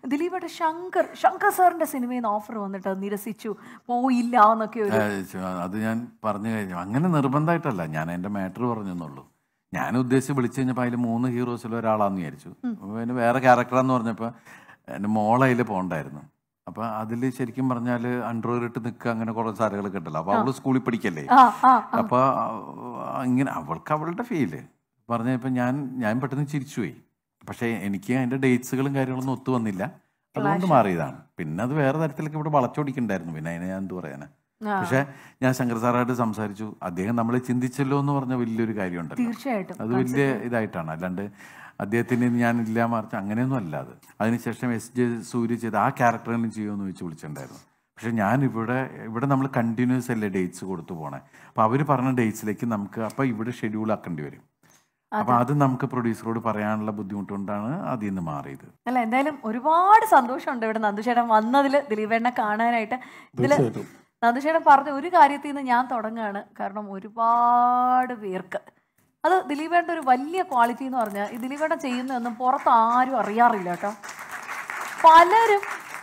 ദിലീപേട്ട ശങ്കർ സാറിന്റെ സിനിമയിൽ നിന്ന് ഓഫർ വന്നിട്ട് നിരസിച്ചു പോയില്ല എന്നൊക്കെ അത് ഞാൻ പറഞ്ഞു കഴിഞ്ഞു. അങ്ങനെ നിർബന്ധമായിട്ടല്ല, ഞാൻ എൻ്റെ മാറ്റർ പറഞ്ഞെന്നുള്ളൂ. ഞാൻ ഉദ്ദേശിച്ച് വിളിച്ചു കഴിഞ്ഞപ്പോൾ അതിൽ 3 ഹീറോസിൽ ഒരാളാന്ന് വിചാരിച്ചു. പിന്നെ വേറെ ക്യാരക്ടറാന്ന് പറഞ്ഞപ്പോൾ എൻ്റെ മോളതിൽ പോകണ്ടായിരുന്നു. അപ്പോൾ അതിൽ ശരിക്കും പറഞ്ഞാൽ അണ്ടർവെയർ നിൽക്കുക, അങ്ങനെ കുറേ സാധനങ്ങളൊക്കെ ഉണ്ടല്ലോ. അപ്പോൾ അവൾ സ്കൂളിൽ പഠിക്കല്ലേ, അപ്പോൾ ഇങ്ങനെ അവളുടെ ഫീല് പറഞ്ഞപ്പോൾ ഞാൻ പെട്ടെന്ന് ചിരിച്ചുപോയി. പക്ഷേ എനിക്ക് അതിൻ്റെ ഡേറ്റ്സുകളും കാര്യങ്ങളൊന്നും ഒത്തു വന്നില്ല, അതുകൊണ്ട് മാറിയതാണ്. പിന്നെ അത് വേറെ തരത്തിലൊക്കെ ഇവിടെ വളച്ചൊടിക്കണ്ടായിരുന്നു, പിന്നെ അതിനെ ഞാൻ എന്ത് പറയാനാ. പക്ഷെ ഞാൻ ശങ്കർ സാറായിട്ട് സംസാരിച്ചു, അദ്ദേഹം നമ്മളെ ചിന്തിച്ചല്ലോ എന്ന് പറഞ്ഞ വലിയൊരു കാര്യമുണ്ടല്ലോ. തീർച്ചയായിട്ടും അത് വലിയ ഇതായിട്ടാണ്, അല്ലാണ്ട് അദ്ദേഹത്തിന് ഞാൻ ഇല്ല മറിച്ച് അങ്ങനെയൊന്നും അല്ല. അത് അതിനുശേഷം SJ സൂര്യ ചെയ്ത് ആ ക്യാരക്ടറിനും ചെയ്യുമെന്ന് വെച്ച് വിളിച്ചിട്ടുണ്ടായിരുന്നു. പക്ഷെ ഞാൻ ഇവിടെ നമ്മൾ കണ്ടിന്യൂസ് അല്ലേ ഡേറ്റ്സ് കൊടുത്തു പോണേ. അപ്പോൾ അവർ പറഞ്ഞ ഡേറ്റ്സിലേക്ക് നമുക്ക് അപ്പോൾ ഇവിടെ ഷെഡ്യൂൾ ആക്കേണ്ടി വരും. അപ്പോൾ അത് നമുക്ക് പ്രൊഡ്യൂസറോട് പറയാനുള്ള ബുദ്ധിമുട്ടുകൊണ്ടാണ് അതിൽ നിന്ന് മാറിയത്. അല്ല, എന്തായാലും ഒരുപാട് സന്തോഷമുണ്ട് ഇവിടെ നന്ദുചേട്ടൻ വന്നതിൽ, ദിലീപേട്ടനെ കാണാനായിട്ട്. ഇതിൽ നന്ദുചേട്ടൻ പറഞ്ഞ ഒരു കാര്യത്തിൽ നിന്ന് ഞാൻ തുടങ്ങുകയാണ്. കാരണം ഒരുപാട് പേർക്ക് അത് ദിലീപേട്ടൻ്റെ ഒരു വലിയ ക്വാളിറ്റി എന്ന് പറഞ്ഞാൽ, ഈ ദിലീപേട്ടൻ ചെയ്യുന്നതൊന്നും പുറത്ത് ആരും അറിയാറില്ല കേട്ടോ. പലരും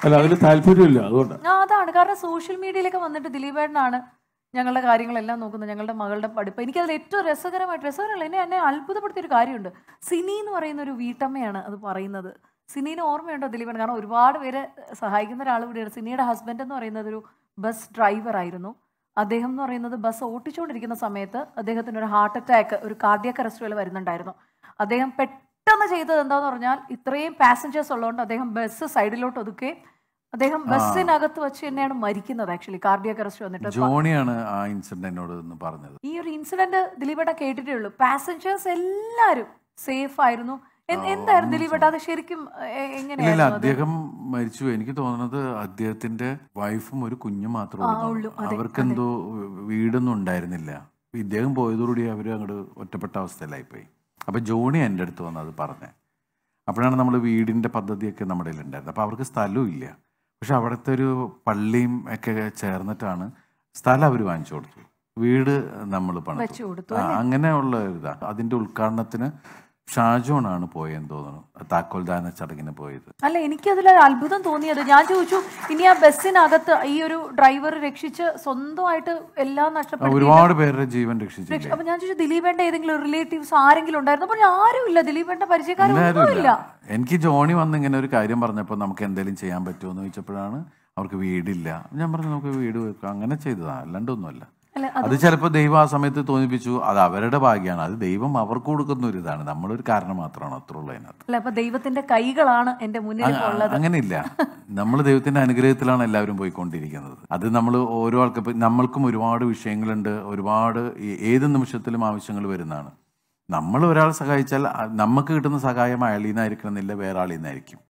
അതാണ് കാരണം സോഷ്യൽ മീഡിയയിലൊക്കെ വന്നിട്ട് ദിലീപേട്ടനാണ് ഞങ്ങളുടെ കാര്യങ്ങളെല്ലാം നോക്കുന്നത്, ഞങ്ങളുടെ മകളുടെ പഠിപ്പ്. എനിക്കതിൽ ഏറ്റവും രസകരമല്ല, എന്നെ അത്ഭുതപ്പെടുത്തിയൊരു കാര്യമുണ്ട്. സിനി എന്ന് പറയുന്ന ഒരു വീട്ടമ്മയാണ് അത് പറയുന്നത്. സിനീനെ ഓർമ്മയുണ്ടോ ദിലീപേട്ടൻ? കാരണം ഒരുപാട് പേരെ സഹായിക്കുന്ന ഒരാൾ കൂടിയാണ്. സിനിയുടെ ഹസ്ബൻഡ് എന്ന് പറയുന്നത് ഒരു ബസ് ഡ്രൈവർ ആയിരുന്നു. അദ്ദേഹം എന്ന് പറയുന്നത് ബസ് ഓട്ടിച്ചുകൊണ്ടിരിക്കുന്ന സമയത്ത് അദ്ദേഹത്തിന് ഒരു ഹാർട്ട് അറ്റാക്ക്, ഒരു കാർഡിയാക് അറസ്റ്റ് പോലെ വരുന്നുണ്ടായിരുന്നു. അദ്ദേഹം പെട്ടെന്ന് ചെയ്തത് എന്താന്ന് പറഞ്ഞാൽ, ഇത്രയും പാസഞ്ചേഴ്സ് ഉള്ളതുകൊണ്ട് അദ്ദേഹം ബസ് സൈഡിലോട്ട് ഒതുക്കുകയും അദ്ദേഹം ബസ്സിനകത്ത് വെച്ച് തന്നെയാണ് മരിക്കുന്നത്. ആക്ച്വലി കാർഡിയാക് അറസ്റ്റ് വന്നിട്ട് ജോണിയാണ് ആ ഇൻസിഡന്റിനോട് പറഞ്ഞത്. ഈ ഒരു ഇൻസിഡന്റ് ദിലീപേട്ട കേട്ടിട്ടേ ഉള്ളൂ. പാസഞ്ചേഴ്സ് എല്ലാവരും സേഫ് ആയിരുന്നു. എന്തായിരുന്നു ദിലീപേട്ട അത് ശരിക്കും എങ്ങനെയായിരുന്നു? അദ്ദേഹം മരിച്ചു. എനിക്ക് തോന്നുന്നത് അദ്ദേഹത്തിന്റെ വൈഫും ഒരു കുഞ്ഞും മാത്രമേ ഉള്ളൂ. അവർക്കെന്തോ വീടൊന്നും ഉണ്ടായിരുന്നില്ല. ഇദ്ദേഹം പോയതോടുകൂടി അവർ അങ്ങോട്ട് ഒറ്റപ്പെട്ട അവസ്ഥയിലായിപ്പോയി. അപ്പൊ ജോണി എൻ്റെ അടുത്ത് വന്ന് അത് പറഞ്ഞേ. അപ്പോഴാണ് നമ്മൾ വീടിന്റെ പദ്ധതിയൊക്കെ നമ്മുടെ കയ്യിലുണ്ടായിരുന്നത്. അപ്പൊ അവർക്ക് സ്ഥലവും ഇല്ല. പക്ഷെ അവിടുത്തെ ഒരു പള്ളിയും ഒക്കെ ചേർന്നിട്ടാണ് സ്ഥലം അവർ വാങ്ങിച്ചു കൊടുത്തു, വീട് നമ്മൾ പണിതു. അങ്ങനെയുള്ള ഇതാ. അതിന്റെ ഉദ്ഘാടനത്തിന് ഷാജോണാണ് പോയെന്ന് തോന്നുന്നു, താക്കോൽദാന ചടങ്ങിന് പോയത്. അല്ല, എനിക്കതിലൊരു അത്ഭുതം തോന്നിയത്, ഞാൻ ചോദിച്ചു ഇനി ആ ബസ്സിനകത്ത് ഈ ഒരു ഡ്രൈവർ രക്ഷിച്ച് സ്വന്തമായിട്ട് എല്ലാം നഷ്ടപ്പെട്ടു, ഒരുപാട് പേരുടെ ജീവൻ രക്ഷിച്ചു. അപ്പൊ ഞാൻ ചോദിച്ചു ദിലീപേട്ട ഏതെങ്കിലും റിലേറ്റീവ്സ് ആരെങ്കിലും ഉണ്ടായിരുന്നു? അപ്പോൾ ആരും ഇല്ല, ദിലീപേട്ട പരിചയക്കാരില്ല. എനിക്ക് ജോണി വന്ന് ഇങ്ങനെ ഒരു കാര്യം പറഞ്ഞപ്പോൾ നമുക്ക് എന്തെങ്കിലും ചെയ്യാൻ പറ്റുമോ എന്ന് ചോദിച്ചപ്പോഴാണ് അവർക്ക് വീടില്ല. ഞാൻ പറഞ്ഞു നമുക്ക് വീട് വെക്കാം, അങ്ങനെ ചെയ്തതാണ്, അല്ലാണ്ടൊന്നുമല്ല. അത് ചിലപ്പോൾ ദൈവം ആ സമയത്ത് തോന്നിപ്പിച്ചു, അത് അവരുടെ ഭാഗ്യമാണ്, അത് ദൈവം അവർക്ക് കൊടുക്കുന്ന ഒരു ഇതാണ്, നമ്മളൊരു കാരണം മാത്രമാണ്, അത്ര ഉള്ളൂ അതിനകത്ത്. ദൈവത്തിന്റെ കൈകളാണ് എന്റെ മുന്നിൽ. അങ്ങനെയില്ല, നമ്മൾ ദൈവത്തിന്റെ അനുഗ്രഹത്തിലാണ് എല്ലാവരും പോയിക്കൊണ്ടിരിക്കുന്നത്. അത് നമ്മൾ ഓരോ ആൾക്ക്, നമ്മൾക്കും ഒരുപാട് വിഷയങ്ങളുണ്ട്, ഒരുപാട് ഏത് നിമിഷത്തിലും ആവശ്യങ്ങൾ വരുന്നതാണ്. നമ്മൾ ഒരാൾ സഹായിച്ചാൽ നമുക്ക് കിട്ടുന്ന സഹായം അയാളിൽ നിന്നായിരിക്കണം എന്നില്ല, വേറെ ആളിൽ നിന്നായിരിക്കും.